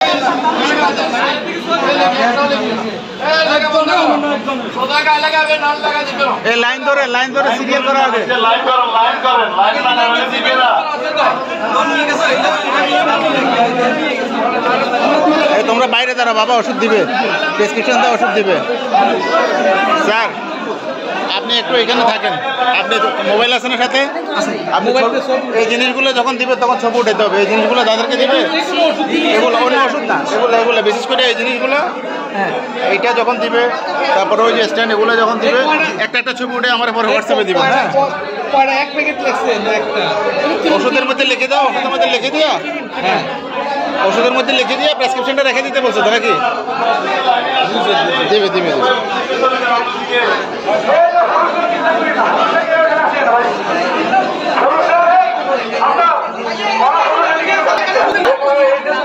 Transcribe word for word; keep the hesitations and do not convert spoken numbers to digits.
এই লাইন ধরে লাইন ধরে সিরিয়াল করা হবে। তোমরা বাইরে দাঁড়াও বাবা, ওষুধ দিবে, প্রেসক্রিপশন দেওয়া ওষুধ দিবে। স্যার আপনি একটু এখানে থাকেন, আপনি মোবাইল আছে না সাথে? আপনি এই জিনিসগুলো যখন দিবে তখন ছবি উঠাইতে হবে। এই জিনিসগুলো যাদেরকে দিবে এগুলো অন্য ওষুধ না, এগুলো এগুলো বিশেষ করে এই জিনিসগুলো এইটা যখন দিবে, তারপরে ওই যে স্ট্যান্ড এগুলো যখন দিবে একটা একটা ছবি উঠে আমার পরে হোয়াটসঅ্যাপে দিবে। হ্যাঁ ওষুধের মধ্যে লিখে দাও, ওষুধের মধ্যে লিখে দিয়া, হ্যাঁ ওষুধের মধ্যে লিখে দিয়ে প্রেসক্রিপশনটা রেখে দিতে বলছো তারা কি দিবে দিবে আমরা